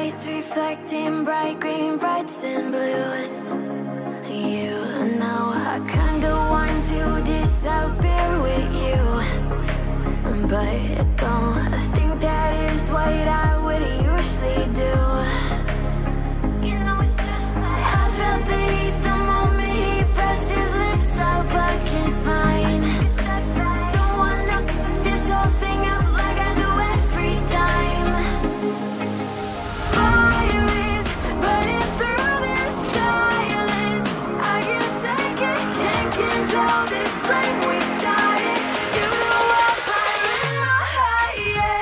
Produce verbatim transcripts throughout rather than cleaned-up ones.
face reflecting bright green, reds and blues. You know I kinda want to disappear with you, but don't think that is what I would usually do. You know it's just like I felt the heat the moment he pressed his lips up against mine. Don't wanna f this whole thing up like I do every time. Fire is burning through this silence. I can't take it, can't control this flame we started. You know I'll fire in my heart, yeah.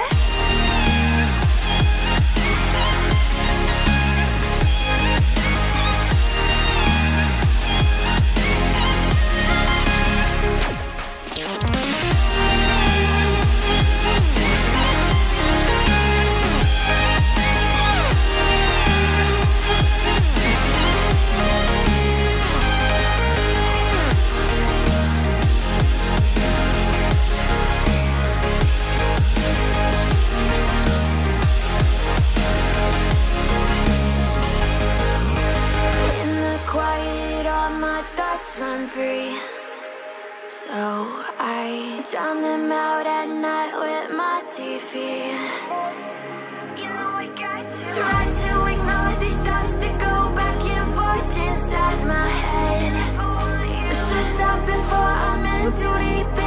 In the quiet, all my thoughts run free. So I drown them out at night with my T V. You know I got to try to ignore these thoughts that go back and forth inside my head. I should stop before I'm in too deep.